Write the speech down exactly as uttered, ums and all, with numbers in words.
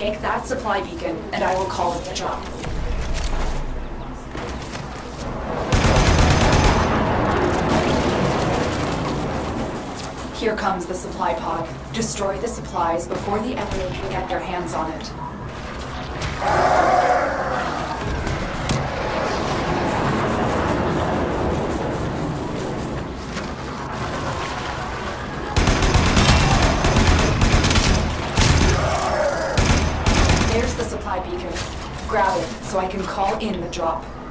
Take that supply beacon, and I will call it the drop. Here comes the supply pod. Destroy the supplies before the enemy can get their hands on it. There's the supply beacon. Grab it so I can call in the drop.